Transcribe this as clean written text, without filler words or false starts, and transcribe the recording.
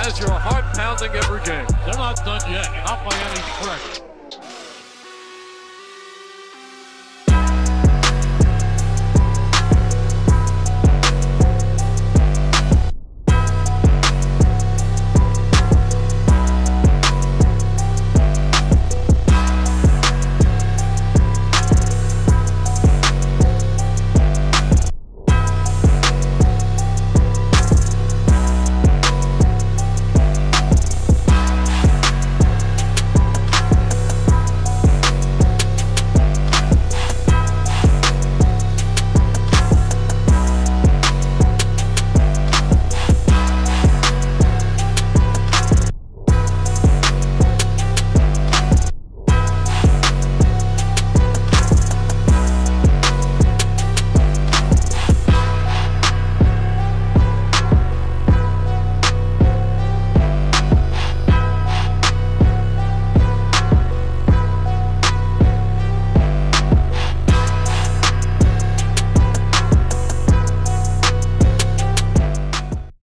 has your heart pounding every game. They're not done yet, not by any stretch.